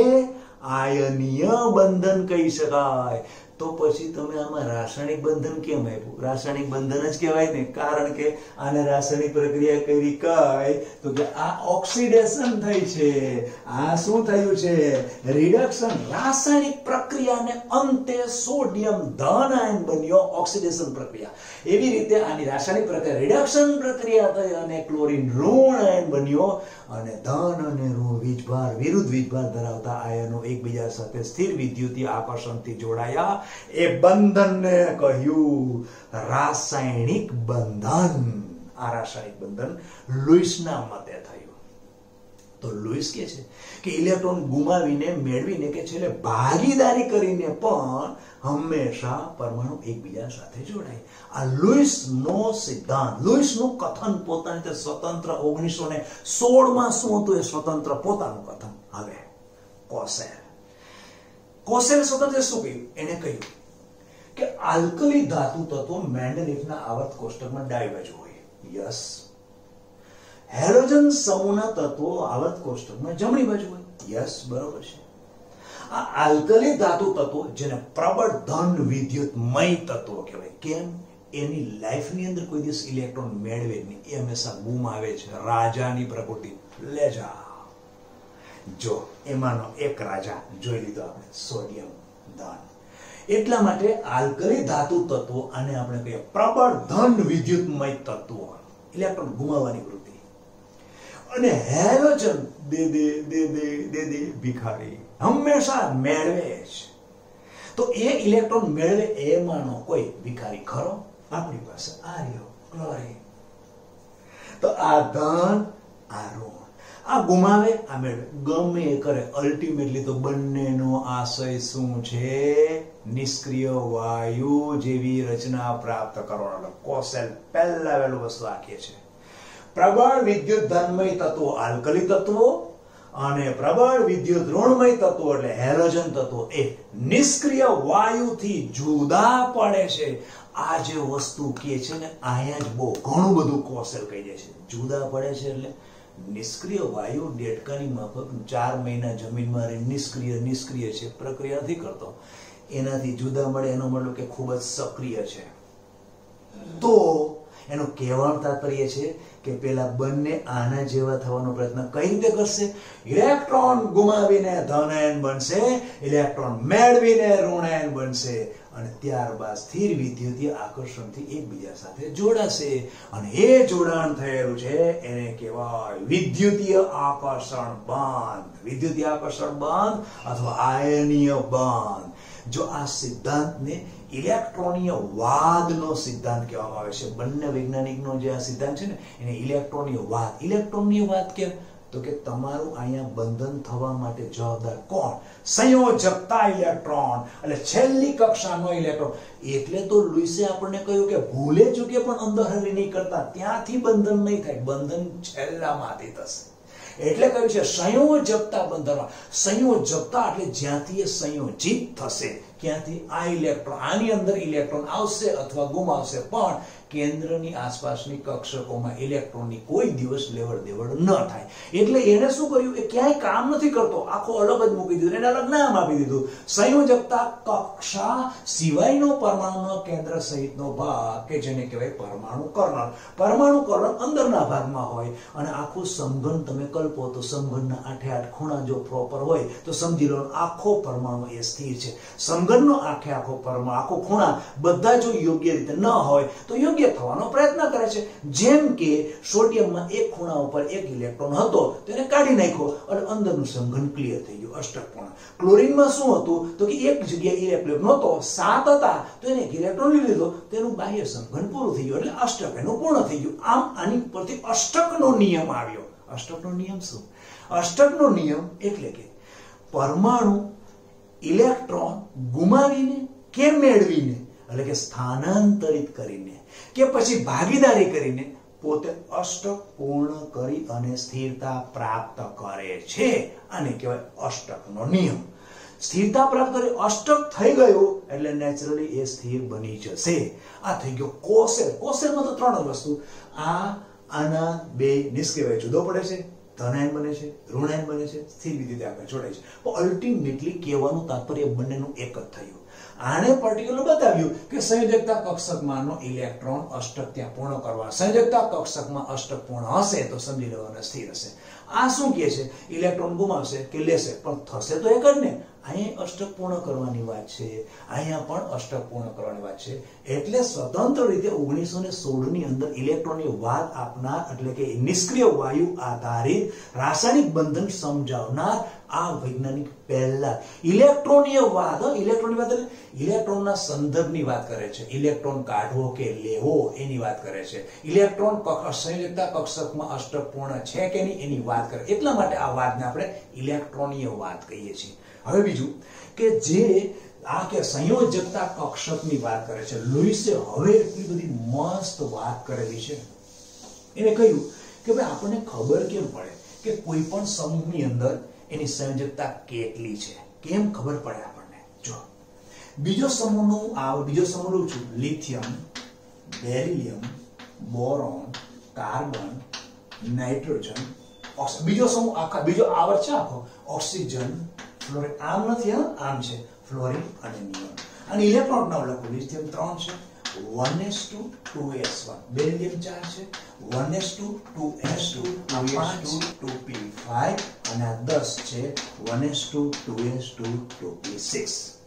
Speaker 1: આયનીય બંધન કહી શકાય. તો પછી તમે આમાં રાસાયણિક બંધન કેમ આપ્યું? રાસાયણિક બંધન જ કહેવાય ને, કારણ કે આને રાસાયણિક પ્રક્રિયા કરી કઈ તો કે આ ઓક્સિડેશન થઈ છે. આ શું થયું છે? રિડક્શન. રાસાયણિક પ્રક્રિયાને અંતે સોડિયમ ધન આયન બન્યો, ઓક્સિડેશન પ્રક્રિયા. એવી રીતે આની રાસાયણિક પ્રક્રિયા રિડક્શન પ્રક્રિયા થઈ અને ક્લોરીન ઋણ આયન બન્યો અને ધન અને ઋણ વીજભાર, વિરુદ્ધ વીજભાર ધરાવતા આયનો એકબીજા સાથે સ્થિર વિદ્યુતીય આકર્ષણથી જોડાયા. એ બંધનને કહ્યું રાસાયણિક બંધન. આ રાસાયણિક બંધન લુઈસના મતે થયું. તો લુઈસ કહે છે કે ઇલેક્ટ્રોન ગુમાવીને મેળવીને કે છેલ્લે ભાગીદારી કરીને પણ હંમેશા પરમાણુ એકબીજા સાથે જોડાય. આ લુઈસનો સિદ્ધાંત, લુઈસનું કથન પોતાની રીતે સ્વતંત્ર ઓગણીસો ને સોળ માં શું હતું એ સ્વતંત્ર પોતાનું કથન. હવે કોસેલ કોસેલ સ્વતંત્ર શું કહ્યું? એને કહ્યું કે આલ્કલી ધાતુ તત્વો મેન્ડેલિફના આવર્ત કોષ્ટકમાં ડાબી બાજુ હોય. યસ. હેલોજન સમૂહના તત્વો આવર્ત કોષ્ટકમાં જમણી બાજુ હોય. યસ, બરોબર છે. આ આલ્કલી ધાતુ તત્વો જેને પ્રબળ ધન વિદ્યુતમય તત્વો કહેવાય. કેમ? એની લાઈફની અંદર કોઈ દિવસ ઇલેક્ટ્રોન મેળવે નહીં, એ હંમેશા ગુમાવે છે. રાજાની પ્રકૃતિ. લે જા. જો એમાંનો એક રાજા જોઈ લીધો આપણે, સોડિયમ ધન. એટલા માટે આલ્કલી ધાતુ તત્વો આને આપણે કહીએ પ્રબળ ધન વિદ્યુતમય તત્વો, ઇલેક્ટ્રોન ગુમાવવાની વૃત્તિ. અને હેલોજન દે દે દે દે દે દે ભિખારી હંમેશા મેળવે છે. તો એ ઇલેક્ટ્રોન મેળવે એમાંનો કોઈ ભિખારી ખરો? આપણી પાસે આ રહ્યો ક્લોરીન. તો આ ધન આ ઋણ, આ ગુમાવે આ મેળવે, ગમે એ કરે અલ્ટિમેટલી તો બંનેનો આશય શું છે? નિષ્ક્રિય વાયુ જેવી રચના પ્રાપ્ત કરવાનો. કોસેલ પહેલા વહેલું વસ્તુ આખી છે. પ્રબળ વિદ્યુત ધનમય તત્વો આલ્કલી તત્વો અને પ્રબળ વિદ્યુત ઋણમય તત્વો એટલે હેલોજન તત્વો એ નિષ્ક્રિય વાયુથી જુદા પડે છે. આ જે વસ્તુ કે છે ને અહીંયા જ બહુ ઘણું બધું કોસેલ કહી દે છે. જુદા પડે છે એટલે નિષ્ક્રિય વાયુ દેડકાની માફક ચાર મહિના જમીનમાં રહી નિષ્ક્રિય નિષ્ક્રિય છે, પ્રક્રિયા નથી કરતો, એનાથી જુદા મળે એનો મતલબ કે ખૂબ જ સક્રિય છે. તો એનું કહેવાનું તાત્પર્ય છે કે પેલા બંને આના જેવા થવાનો પ્રયત્ન કઈ રીતે કરશે? ઇલેક્ટ્રોન ગુમાવીને ધન બનશે, ઇલેક્ટ્રોન મેળવીને ઋણ બનશે અને ત્યારબાદ સ્થિર વિદ્યુતીય આકર્ષણથી એકબીજા સાથે જોડાશે. અને એ જોડાણ થયેલું છે એને કહેવાય વિદ્યુતીય આકર્ષણ બંધ. વિદ્યુતીય આકર્ષણ બંધ અથવા આયનીય બંધ. જો આ સિદ્ધાંતને ઇલેક્ટ્રોનીય વાદનો સિદ્ધાંત કહેવામાં આવે છે. બંને વૈજ્ઞાનિકનો જે આ સિદ્ધાંત છે ને એને ઇલેક્ટ્રોનીય વાદ. ઇલેક્ટ્રોનીય વાદ કેમ? તો કે તમારું અહીંયા બંધન થવા માટે જવાબદાર કોણ? સંયોજકતા ઇલેક્ટ્રોન, એટલે છેલ્લી કક્ષાનો ઇલેક્ટ્રોન. એટલે તો લુઈસે આપણને કહ્યું કે ભૂલે ચૂકે પણ અંદર હરી નહીં કરતા, ત્યાંથી બંધન નહીં થાય, બંધન છેલ્લામાંથી થશે. એટલે કહ્યું છે સંયોજકતા બંધનમાં. સંયોજકતા એટલે જ્યાંથી એ સંયોજિત થશે, ક્યાંથી આ ઇલેક્ટ્રોન આની અંદર ઇલેક્ટ્રોન આવશે અથવા ગુમાવશે, પણ કેન્દ્રની આસપાસની કક્ષકોમાં ઇલેક્ટ્રોનની કોઈ દિવસ લેવડ દેવડ ન થાય. એટલે એને શું કર્યું? એ ક્યાંય કામ નથી કરતો, આખો અલગ જ મૂકી દીધું, એને અલગ નામ આપી દીધું સંયોજકતા કક્ષા સિવાયનો પરમાણુનો કેન્દ્ર સહિતનો ભાગ કે જેને કહેવાય પરમાણુ કર્ણલ. પરમાણુ કર્ણલ અંદરના ભાગમાં હોય અને આખું સમઘન તમે કલ્પો તો સમઘનના આઠે આઠ ખૂણા જો પ્રોપર હોય તો સમજી લો આખો પરમાણુ એ સ્થિર છે. સમઘનનો આખે આખો પરમાણુ આખો ખૂણા બધા જો યોગ્ય રીતે ન હોય તો યોગ્ય થવાનો પ્રયત્ન કરે છે. જેમ કે સોડિયમમાં એક ખૂણા ઉપર એક ઇલેક્ટ્રોન હતો તો એને કાઢી નાખ્યો અને અંદરનું સમઘન ક્લિયર થઈ ગયું, અષ્ટક. ક્લોરીનમાં શું હતું? તો કે એક જગ્યાએ ઇલેક્ટ્રોન નહોતો, સાત હતા તો એને એક ઇલેક્ટ્રોન લઈ લીધો, તેનું બાહ્ય સમઘન પૂરું થઈ ગયું, એટલે અષ્ટક એનું પૂર્ણ થઈ ગયું. આમ આની પરથી અષ્ટકનો નિયમ આવ્યો. અષ્ટકનો નિયમ શું? અષ્ટકનો નિયમ એટલે કે પરમાણુ ઇલેક્ટ્રોન ગુમાવીને કે મેળવીને, એટલે કે સ્થાનાંતરિત કરીને કે પછી ભાગીદારી કરીને પોતે અષ્ટક પૂર્ણ કરી અને સ્થિરતા પ્રાપ્ત કરે છે. આને કહેવાય અષ્ટકનો નિયમ. સ્થિરતા પ્રાપ્ત કરી અષ્ટક થઈ ગયો એટલે નેચરલી એ સ્થિર બની જશે. આ થઈ ગયો કોસેલ. કોસેલમાં તો ત્રણ વસ્તુ, આ આના બે નિષ્ક્રિય જુદો પડે છે, ધનાયન બને છે, ઋણાયન બને છે, સ્થિર વિદ્યુત આગળ જોડાય છે. પણ અલ્ટિમેટલી કહેવાનું તાત્પર્ય બંનેનું એક જ થયું. આને પર્ટિક્યુલર બતાવ્યું કે સંયોજકતા કક્ષકમાંનો ઇલેક્ટ્રોન અષ્ટક ત્યાં પૂર્ણ કરવા, સંયોજકતા કક્ષકમાં અષ્ટક પૂર્ણ હશે તો સમજી લેવાના સ્થિર હશે. આ શું કહે છે? ઇલેક્ટ્રોન ગુમાવશે કે લેશે પણ થશે તો એક જ ને. અહીંયા અષ્ટક પૂર્ણ કરવાની વાત છે, અહીંયા પણ અષ્ટક પૂર્ણ કરવાની વાત છે. એટલે સ્વતંત્ર રીતે ઓગણીસો ને સોળ ની અંદર ઇલેક્ટ્રોનની વાત આપનાર એટલે કે નિષ્ક્રિય વાયુ આધારિત રાસાયણિક બંધન સમજાવનાર આ વૈજ્ઞાનિક પહેલા ઇલેક્ટ્રોનની વાત ઇલેક્ટ્રોનની વાત એટલે ઇલેક્ટ્રોનના સંદર્ભની વાત કરે છે. ઇલેક્ટ્રોન કાઢવો કે લેવો એની વાત કરે છે. ઇલેક્ટ્રોન સંયોજકતા કક્ષકમાં અષ્ટકપૂર્ણ છે કે નહીં એની વાત કરે. એટલા માટે આ વાતને આપણે ઇલેક્ટ્રોનીય વાત કહીએ છીએ. હવે બીજું કે જે આ કે સંયોજકતા કક્ષકની વાત કરે છે, લુઈસે હવે એટલી બધી મસ્ત વાત કરેલી છે. એને કહ્યું કે ભાઈ આપણને ખબર કેમ પડે કે કોઈ પણ સમૂહની અંદર એની સંયોજકતા કેટલી છે, કેમ ખબર પડે આપણને? જો બીજો સમૂહનું આ બીજો સમૂહ લઉં છું, lithium, beryllium, boron, carbon, nitrogen, oxygen. બીજો સમૂહ આખા બીજો આવર્ત છે આખો, ઓક્સિજન, ફ્લોરિન. આમ નથી, હા આમ છે, ફ્લોરિન અને નિયોન. અને ઇલેક્ટ્રોન ના લખો, લિથિયમ ત્રણ છે, one s two, two s one, beryllium ચાર છે, one s two, two s two, પાંચ, two p five અને આ દસ છે, one s two, two s two, two p six.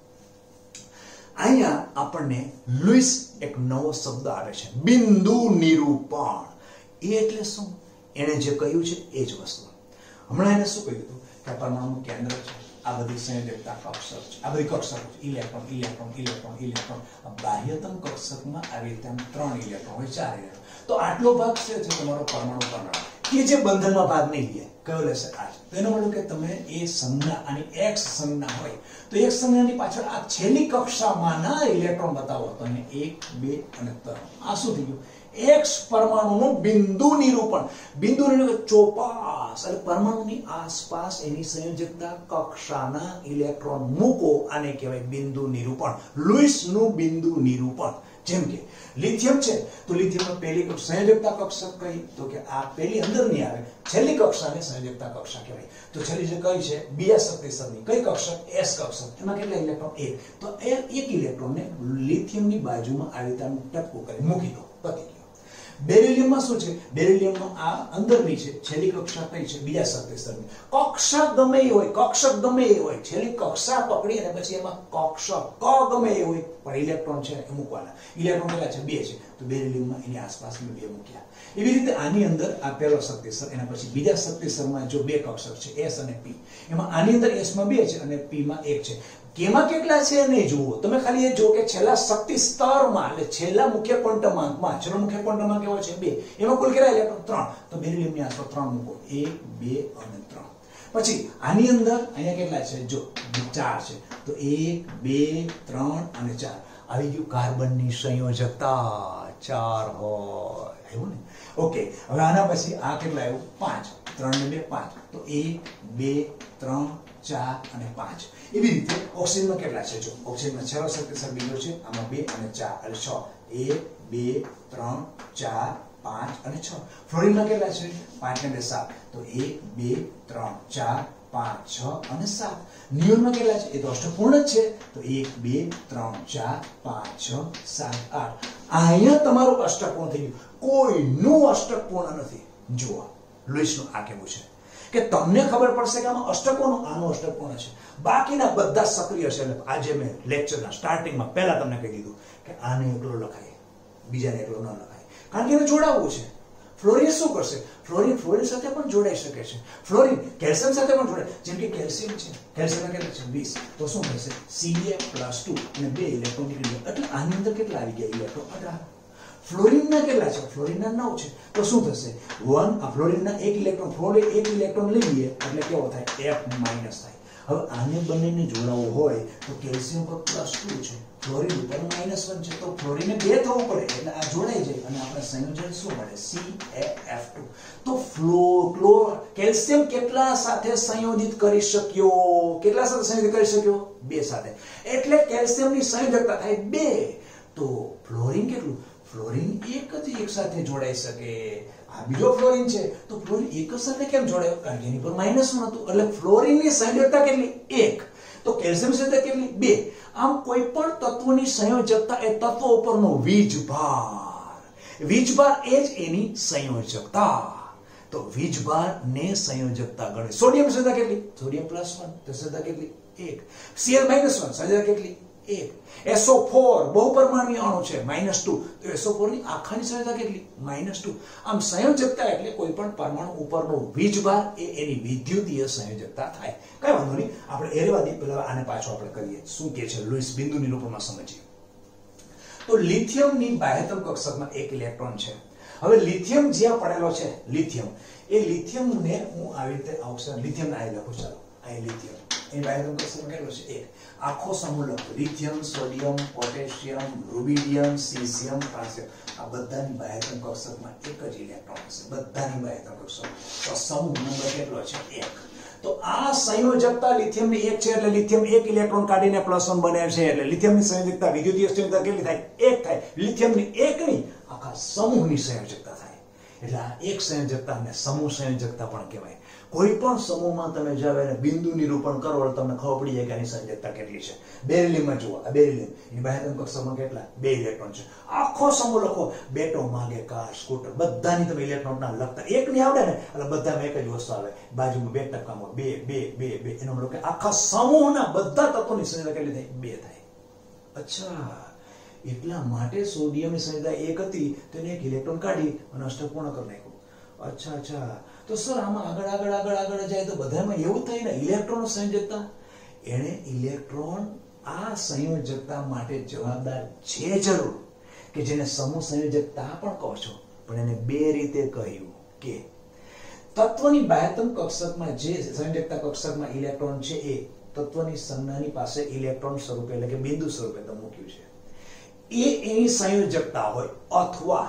Speaker 1: અહીંયા આપણને લુઈસ એક નવો શબ્દ આવે છે, બિંદુ નિરૂપણ. એ એટલે શું? એને જે કહ્યું છે એ જ વસ્તુ. હમણાં એને શું કહ્યું હતું કે પરમાણુનું કેન્દ્ર છે, આ બધી સંયોજકતા કક્ષક છે, આ બધી કક્ષકો છે, ઇલેક્ટ્રોન ઇલેક્ટ્રોન ઇલેક્ટ્રોન ઇલેક્ટ્રોન. બાહ્યતમ કક્ષકમાં આવી રીતે ત્રણ ઇલેક્ટ્રોન હોય, ચાર ઇલેક્ટ્રોન. તો આટલો ભાગ છે જે તમારો પરમાણુ પરમાણુ કે જે બંધનમાં ભાગ નહીં લે, કયો લેશે? આ. તો એનો મતલબ કે તમે એ સંજ્ઞા અને એક્સ સંજ્ઞા હોય તો એક સંજ્ઞાની પાછળ આ છેલ્લી કક્ષામાંના ઇલેક્ટ્રોન બતાવો તો એને એક, બે અને ત્રણ. આ શું થઈ ગયું? એક્સ પરમાણુનું બિંદુ નિરૂપણ. બિંદુ નિરૂપણ ચોપાસ એટલે પરમાણુની આસપાસ એની સંયોજકતા કક્ષાના ઇલેક્ટ્રોન મૂકો, આને કહેવાય બિંદુ નિરૂપણ. લુઈસનું બિંદુ નિરૂપણ. જેમ કે લિથિયમ છે તો લિથિયમનો પહેલી સંયોજકતા કક્ષક કઈ? તો કે આ પહેલી અંદર નહીં આવે, છેલ્લી કક્ષાને સંયોજકતા કક્ષા કહેવાય. તો છેલ્લી જે કઈ છે બીજા શક્તિસ્તરની કઈ કક્ષક? એસ કક્ષક. એમાં કેટલા ઇલેક્ટ્રોન? એક. તો એ એક ઇલેક્ટ્રોનને લિથિયમની બાજુમાં આવી રીતે ટપકું કરી મૂકી દો, પતી ગયો. બેરિલિયમમાં શું છે? બેરિલિયમનો આ અંદરની છે, છેલ્લી કક્ષા કઈ છે? બીજા શક્તિસ્તરની. કક્ષા ગમે એ હોય, કક્ષક ગમે એ હોય, છેલ્લી કક્ષા પકડી અને પછી એમાં કક્ષક ક ગમે એ હોય, પણ ઇલેક્ટ્રોન છે એ મૂકવાના. ઇલેક્ટ્રોન કેટલા છે? બે છે. તો બેરિલિયમમાં એની આસપાસ બે મૂક્યા. એવી રીતે આની અંદર આ પહેલો શક્તિસ્તર, એના પછી બીજા શક્તિસ્તરમાં જો બે કક્ષક છે, એસ અને પી. એમાં આની અંદર એસ માં બે છે અને પી માં એક છે. કેમાં કેટલા છે નહીં જુઓ, તમે ખાલી એ જો કે છેલ્લા શક્તિ સ્તરમાં એટલે છેલ્લા મુખ્ય ક્વોન્ટમાંકમાં, છેલ્લો મુખ્ય ક્વોન્ટમાંક કેવો છે? બે. એમાં કુલ કેટલા ઇલેક્ટ્રોન? ત્રણ. તો બેરિલિયમની આસપાસ ત્રણ મૂકો, એક, બે અને ત્રણ. પછી આની અંદર અહીંયા કેટલા છે? જો ચાર છે. તો એક, બે, ત્રણ અને ચાર. આવી ગયું કાર્બનની સંયોજકતા, ચાર હોય એવું ને. ઓકે, હવે આના પછી આ કેટલા આવ્યું? પાંચ. ત્રણ ને બે પાંચ. તો એક, બે, ત્રણ, ચાર અને પાંચ. એવી રીતે ઓક્સિજનમાં કેટલા છે? જો ઓક્સિજનમાં છ શક્તિસ્તર બીજો છે, આમાં બે અને ચાર એટલે છ. એક, બે, ત્રણ, ચાર, પાંચ અને છ. ફ્લોરિનમાં કેટલા છે? પાંચ ને બે સાત. તો એક, બે, ત્રણ, ચાર, પાંચ, છ અને સાત. નિયોનમાં કેટલા છે? એ તો અષ્ટપૂર્ણ જ છે. તો એક, બે, ત્રણ, ચાર, પાંચ, છ, સાત, આઠ. અહીંયા તમારું અષ્ટપૂર્ણ થઈ ગયું. કોઈનું અષ્ટપૂર્ણ નથી. જુઓ લુઈસનું આ કેવું છે કે તમને ખબર પડશે કે આમાં અષ્ટકોનું આનું અષ્ટકોણ છે, બાકીના બધા સક્રિય છે. એટલે આજે મેં લેક્ચરના સ્ટાર્ટિંગમાં પહેલા તમને કહી દીધું કે આને એકલો લખાય, બીજાને એકલો ન લખાય, કારણ કે એને જોડાવવું છે. ફ્લોરિન શું કરશે? ફ્લોરિન ફ્લોરિન સાથે પણ જોડાઈ શકે છે. ફ્લોરિન કેલ્શિયમ સાથે પણ જોડાય. જેમ કે કેલ્શિયમ છે, કેલ્શિયમ કેટલા છે? વીસ. તો શું થશે? સી એ પ્લસ ટુ અને બે ઇલેક્ટ્રોન નીકળી ગયા. એટલે આની અંદર કેટલા આવી ગયા ઇલેક્ટ્રોન? અઢાર. ફ્લોરિનના કેટલા છે? ફ્લોરિનના નવ છે. તો શું થશે? વન આ ફ્લોરિનના એક ઇલેક્ટ્રોન, ફ્લોરિન એક ઇલેક્ટ્રોન લઈ લઈએ એટલે કેવો થાય? એફ માઇનસ થાય. હવે આને બંનેને જોડાવવું હોય તો કેલ્શિયમ પર પ્લસ ટુ છે, ફ્લોરિન ઉપર માઇનસ વન છે. તો ફ્લોરિનને બે થવું પડે એટલે આ જોડાઈ જાય અને આપણે સંયોજન શું મળે? C A F two. તો ફ્લો ક્લો કેલ્શિયમ કેટલા સાથે સંયોજિત કરી શક્યો? કેટલા સાથે સંયોજિત કરી શક્યો? બે સાથે. એટલે કેલ્શિયમની સંયોજકતા થાય બે. તો ફ્લોરિન કેટલું? ફ્લોરિન એક જ એક સાથે જોડાઈ શકે. આ બીજો ફ્લોરિન છે તો ફ્લોરિન એક જ સાથે કેમ જોડાયો? કારણ કે એની પર માઇનસ વન હતું. એટલે ફ્લોરિનની સંયોજકતા કેટલી? એક. તો કેલ્શિયમ સંયોજકતા કેટલી? બે. આમ કોઈ પણ તત્વની સંયોજકતા એ તત્વ ઉપરનો વીજભાર, વીજભાર એ જ એની સંયોજકતા. તો વીજભાર ને સંયોજકતા ગણે. સોડિયમ સંયોજકતા કેટલી? Sodium plus one. તો સંયોજકતા કેટલી? એક. CL minus one. સંયોજકતા કેટલી? એક. એસ ઓ ફોર બહુપરમાણુય અણુ છે માઇનસ ટુ, તો એસ ઓ ફોર ની આખાની સંયોજકતા કેટલી? Minus two. આમ સંયોજકતા એટલે કોઈ પણ પરમાણુ ઉપરનો વીજભાર એ એની વિદ્યુતીય સંયોજકતા થાય. કઈ વાંધો નહીં, આપણે એ રહેવા દઈએ, પહેલા આને પાછો આપણે કરીએ. શું કે છે લુઈસ બિંદુ નિરૂપણમાં સમજીએ. તો લિથિયમની બાહ્યતમ કક્ષકમાં એક ઇલેક્ટ્રોન છે. હવે લિથિયમ જ્યાં પડેલો છે, લિથિયમ એ લિથિયમને હું આવી રીતે અક્ષર લિથિયમ આઈ લખું. ચાલો, આ લિથિયમ એની બાહ્યતમ કક્ષકમાં કેટલો છે? એક. આખો સમૂહ લખો. Lithium, sodium, potassium, rubidium, caesium, francium, આ બધાની બાહ્યતમ કક્ષકમાં એક જ ઇલેક્ટ્રોન છે. બધાની બાહ્યતમ કક્ષક. તો સમૂહ નંબર કેટલો છે? એક. તો આ સંયોજકતા લિથિયમની એક છે, એટલે લિથિયમ એક ઇલેક્ટ્રોન કાઢીને પ્લસ વન બને છે, એટલે લિથિયમની સંયોજકતા વિદ્યુતીય સંયોજકતા કેટલી થાય? એક થાય. લિથિયમની એકની આખા સમૂહની સંયોજકતા થાય. એટલે આ એક સંયોજકતાને સમૂહ સંયોજકતા પણ કહેવાય. કોઈ પણ સમૂહમાં તમે જાવ અને બિંદુ નિરૂપણ કરો એટલે તમને ખબર પડી જાય કે આની સંયોજકતા કેટલી છે. બેરિલિયમમાં જુઓ, આ બેરિલિયમ એની બાહ્યતમ કક્ષકમાં કેટલા? બે ઇલેક્ટ્રોન છે. આખો સમૂહ લખો. બેટો, માગે, કાર, સ્કૂટર, બધાની તમે ઇલેક્ટ્રોન ના લખતા એક ની આવડે ને એટલે બધામાં એક જ વસ્તુ આવે. બાજુમાં બે ટકામાં બે બે બે બે એનો મતલબ કે આખા સમૂહના બધા તત્વોની સંયોજકતા કેટલી થાય? બે થાય. અચ્છા, એટલા માટે સોડિયમની સંયોજકતા એક હતી, તેને એક ઇલેક્ટ્રોન કાઢી અને અષ્ટક પૂર્ણ કરી નાખ્યું. અચ્છા અચ્છા તો સર આમાં આગળ આગળ આગળ આગળ જાય તો બધામાં એવું થાય ને ઇલેક્ટ્રોન સંયોજકતા. એને ઇલેક્ટ્રોન આ સંયોજકતા માટે જવાબદાર છે જરૂર, કે જેને સમૂહ સંયોજકતા પણ કહો છો, પણ એને બે રીતે કહ્યું કે તત્વની બાહ્યતમ કક્ષકમાં જે સંયોજકતા કક્ષકમાં ઇલેક્ટ્રોન છે એ તત્વની સંજ્ઞાની પાસે ઇલેક્ટ્રોન સ્વરૂપે એટલે કે બિંદુ સ્વરૂપે તો મૂક્યું છે, એ એની સંયોજકતા હોય, અથવા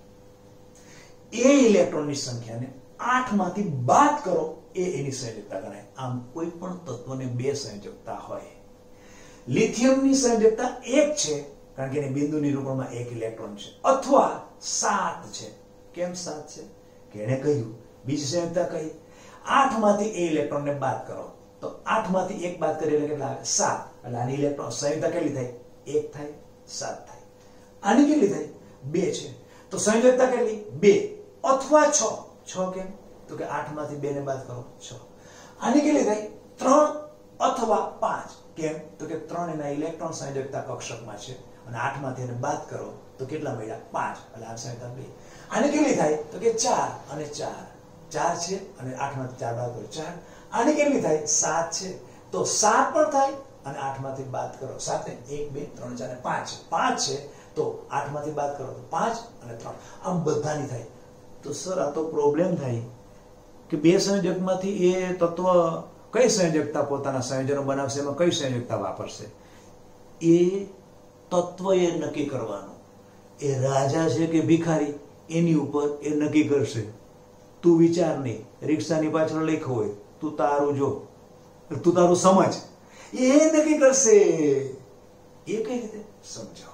Speaker 1: એ ઇલેક્ટ્રોનની સંખ્યાને આઠ માંથી બાદ કરો એ એની સંયોજકતા ગણાય. આમ કોઈ પણ તત્વને બે સંયોજકતા હોય. લિથિયમની સંયોજકતા એક છે કારણ કે એની બિંદુ નિરૂપણમાં એક ઇલેક્ટ્રોન છે, અથવા સાત છે. કેમ સાત છે? કે એને કહ્યું બીજી સંયોજકતા કઈ? આઠ માંથી એ ઇલેક્ટ્રોનને બાદ કરો, તો આઠ માંથી એક બાદ કરીએ એટલે કેટલા આવે? સાત. એટલે આની ઇલેક્ટ્રોન સંયોજકતા કેટલી થાય? એક થાય, સાત થાય. આની કેટલી થાય? બે છે. તો સંયોજકતા કેટલી? બે અથવા છ. છ કેમ? તો કે આઠ માંથી બે ને બાદ કરો, છ. આની કેટલી થાય? ત્રણ અથવા પાંચ. કેમ? તો કે ત્રણ એના ઇલેક્ટ્રોન સંયોજકતા કક્ષકમાં છે અને આઠ માંથી એને બાદ કરો તો કેટલા મળ્યા? પાંચ. એટલે આ સંયોજકતા બે. આની કેટલી થાય? તો કે ચાર અને ચાર. ચાર છે અને આઠ માંથી ચાર બાદ કરો, ચાર. આની કેટલી થાય? સાત છે. તો સાત પણ થાય અને આઠ માંથી બાદ કરો, સાત ને એક બે ત્રણ ચાર ને પાંચ. પાંચ છે તો આઠ માંથી બાદ કરો તો પાંચ અને ત્રણ. આમ બધાની થાય. તો સર આ તો પ્રોબ્લેમ થાય કે બે સંયોજકમાંથી એ તત્વ કઈ સંયોજકતા પોતાના સંયોજનો બનાવશે, એમાં કઈ સંયોજકતા વાપરશે? એ તત્વ એ નક્કી કરવાનું. એ રાજા છે કે ભિખારી એની ઉપર એ નક્કી કરશે. તું વિચાર નહીં, રિક્ષાની પાછળ લખ્યું હોય, તું તારું જો, તું તારું સમજ, એ નક્કી કરશે. એ કઈ રીતે સમજાવો?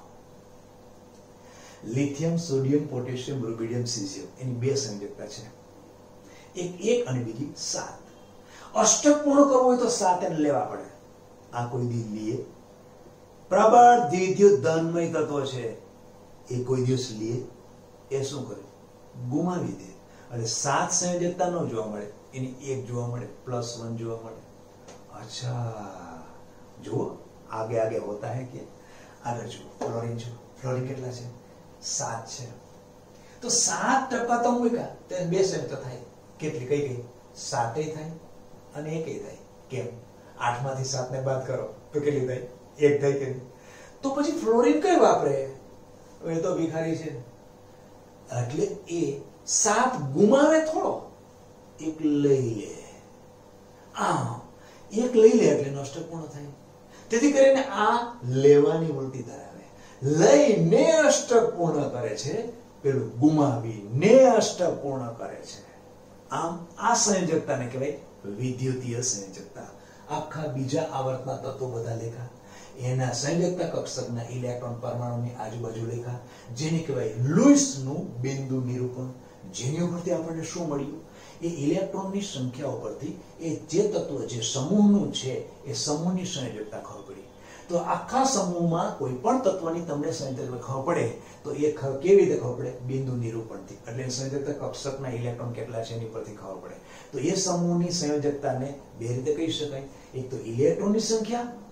Speaker 1: Lithium, sodium, potassium, rubidium, caesium એની બે સંયોજકતા છે, એક એક અને બીજી સાત. અષ્ટક પૂર્ણ કરવું હોય તો સાત એને લેવા પડે. આ કોઈ દી લીએ? પ્રબળ દ્વિધ્યુત ધનમય તત્વ છે, એ કોઈ દિવસ લીએ? એ શું કરે? ગુમાવી દે. એટલે સાત સંયોજકતા ન જોવા મળે, એની એક જોવા મળે, પ્લસ વન જોવા મળે. અચ્છા, જુઓ આગે આગે હોતા હે કે આગળ જુઓ. ફ્લોરિન જુઓ, ફ્લોરિન કેટલા છે? સાત છે. તો સાત ટકા તો મૂક્યા તો બે સંયોજકતા થાય. કેટલી? કઈ કઈ? સાતે થાય અને એકે થાય. કેમ? આઠ માંથી સાત ને બાદ કરો તો કેટલી થાય? એક થાય કે? તો પછી ફ્લોરિન કઈ વાપરે? એ તો ભિખારી છે. એટલે એ સાત ગુમાવે થોડો, એક લઈ લે. આ એક લઈ લે એટલે નષ્ટ પૂર્ણ થાય. તેથી કરીને આ લેવાની વૃત્તિ ધરાવે, લઈને અષ્ટક પૂર્ણ કરે છે, પેલું ગુમાવીને અષ્ટક પૂર્ણ કરે છે. આમ આ સંયોજકતાને કહેવાય વિદ્યુતીય સંયોજકતા. આખા બીજા આવર્તના તત્વો બધા લેખા, એના સંયોજકતા કક્ષકના ઇલેક્ટ્રોન પરમાણુની આજુબાજુ લેખા, જેને કહેવાય લુઈસનું બિંદુ નિરૂપણ. જેની ઉપરથી આપણને શું મળ્યું? એ ઇલેક્ટ્રોનની સંખ્યા ઉપરથી એ જે તત્વ જે સમૂહનું છે એ સમૂહની સંયોજકતા ખબર પડી. તો આખા સમૂહમાં કોઈ પણ તત્વની તમને સંયોજકતા ખબર પડે તો એ કેવી રીતે ખબર પડે? બિંદુ નિરૂપણથી. એટલે સંયોજકતા કક્ષકના ઇલેક્ટ્રોન કેટલા છે એની પરથી ખબર પડે. તો એ સમૂહની સંયોજકતાને બે રીતે કહી શકાય. એક તો ઇલેક્ટ્રોનની સંખ્યા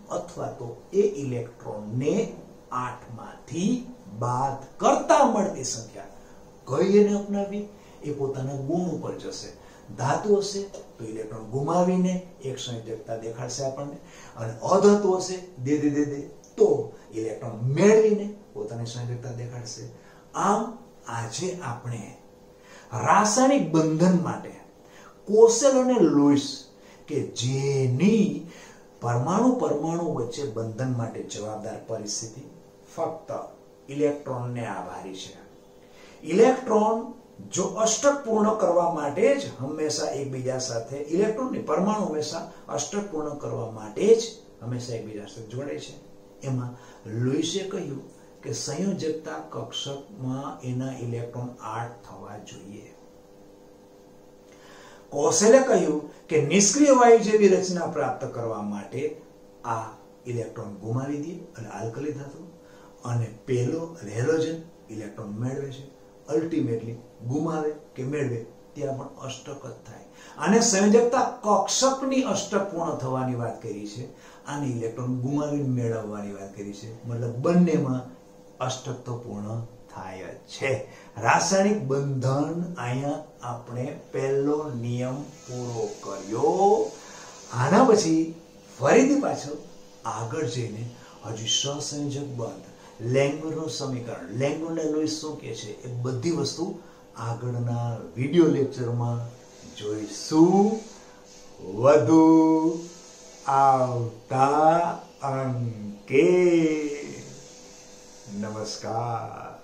Speaker 1: અથવા તો એ ઇલેક્ટ્રોનને આઠ માંથી બાદ કરતા મળતી સંખ્યા કઈ એને અપનાવી? એ પોતાના ગુણ ઉપર જશે. ધાતુ હશે તો ઇલેક્ટ્રોન ગુમાવીને એક સંયોજકતા દેખાડશે આપણને, અને અધાતુ હશે દે દે દે દે તો ઇલેક્ટ્રોન મેળવીને પોતાની સંયોજકતા દેખાડશે. આમ આજે આપણે રાસાયણિક બંધન માટે કોસેલ અને લુઈસ કે જેની પરમાણુ પરમાણુ વચ્ચે બંધન માટે જવાબદાર પરિસ્થિતિ ફક્ત ઇલેક્ટ્રોનને આભારી છે. ઇલેક્ટ્રોન જો અષ્ટક પૂર્ણ કરવા માટે જ હંમેશા એકબીજા સાથે ઇલેક્ટ્રોનની પરમાણુ હંમેશા અષ્ટક પૂર્ણ કરવા માટે જ હંમેશા એકબીજા સાથે જોડે છે. એમાં લુઈસે કહ્યું કે સંયોજકતા કક્ષકમાં એના ઇલેક્ટ્રોન આઠ થવા જોઈએ. કોસેલે કહ્યું કે નિષ્ક્રિય વાયુ જેવી રચના પ્રાપ્ત કરવા માટે આ ઇલેક્ટ્રોન ગુમાવી દે અને આલ્કલી ધાતુ, અને પેલો હેલોજન ઇલેક્ટ્રોન મેળવે છે, અલ્ટિમેટલી ગુમાવે કે મેળવે ત્યાં પણ અષ્ટક જ થાય. આને સંયોજકતા કક્ષકની અષ્ટક પૂર્ણ થવાની વાત કરી છે, આને ઇલેક્ટ્રોન ગુમાવીને મેળવવાની વાત કરી છે. મતલબ બંનેમાં અષ્ટક તો પૂર્ણ થાય જ છે. રાસાયણિક બંધન અહીંયા આપણે પહેલો નિયમ પૂરો કર્યો. આના પછી ફરીથી પાછો આગળ જઈને હજી સહસંયોજક બંધ, લેંગરનું સમીકરણ, લેંગર અને લુઈસ શું કહે છે એ બધી વસ્તુ આગળના વિડિયો લેક્ચરમાં જોઈશું. વધુ આવતા અંકે. નમસ્કાર.